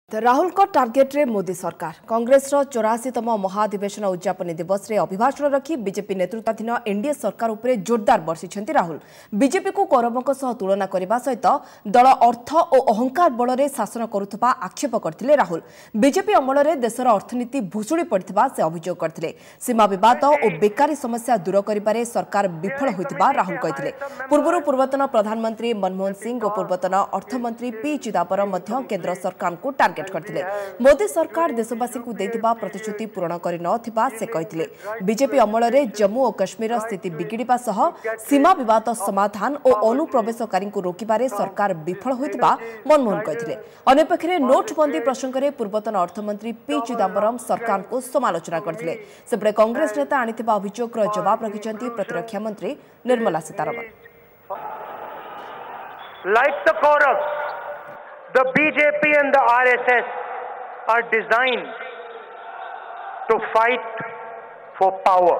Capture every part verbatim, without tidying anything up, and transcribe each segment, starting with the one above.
राहुल को टार्गेट रे मोदी सरकार कांग्रेस चौराशीतम महाधिवेशन उद्यापन दिवस रे अभिभाषण रखी बीजेपी नेतृत्वाधीन एनडीए सरकार उपरे जोरदार बर्षिछंती राहुल। बीजेपी को कौरवों सह तुलना करने सहित दल अर्थ और अहंकार बल में शासन करुवा आक्षेप करथिले राहुल। बीजेपी अमल में देशर अर्थनीति भुशुड़ी पड़िथिबा से अभियोग करथिले। सीमा विवाद और बेकारी समस्या दूर करिबारे सरकार विफल होइतिबा राहुल कहिथिले। पूर्व पूर्वतन प्रधानमंत्री मनमोहन सिंह और पूर्वतन अर्थमंत्री पी चिदंबरम मध्य केंद्र सरकार को टार्गेट करथिले। मोदी सरकार देशवासी को देथिबा प्रतिश्रुति पूरण करि नथिबा से कहिथिले। बीजेपी अमल में जम्मू और काश्मीर स्थिति बिगिड़िबा सह सीमा विवाद समाधान और अनुप्रवेशकारी को रोकिबारे सरकार विफल होइतिबा मनमोहन कहिथिले। अन्यपक्षे नोटबंदी प्रसंग में पूर्वतन अर्थमंत्री पी चिदंबरम सरकार को समालोचना करथिले। सेपटे कांग्रेस नेता आनिथिबा अभियोगर जवाब रखिछंती प्रतिरक्षा मंत्री Nirmala Sitharaman. Like the Kauravs, the B J P and the R S S are designed to fight for power.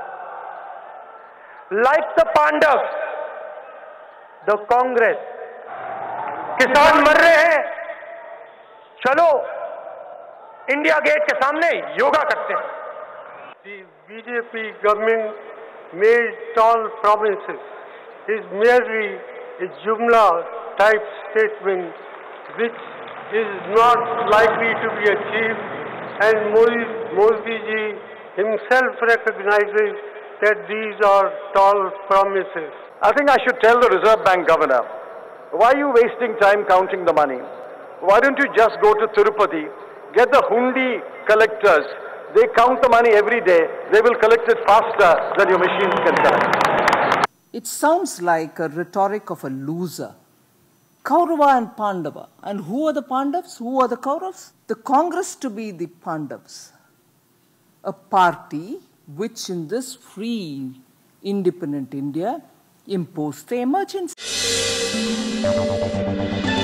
Like the Pandavas, the Congress, किसान मर रहे हैं, चलो इंडिया गेट के सामने योगा करते हैं। The B J P government made tall promises is merely a Jumla type statement which is not likely to be achieved, and Modi, Modi ji himself recognizes that these are tall promises. I think I should tell the Reserve Bank governor, why are you wasting time counting the money? Why don't you just go to Tirupati, get the hundi collectors, they count the money every day, they will collect it faster than your machines can collect. It sounds like a rhetoric of a loser. Kaurava and Pandava. And who are the Pandavas? Who are the Kauravas? The Congress to be the Pandavas. A party which in this free, independent India imposed the emergency.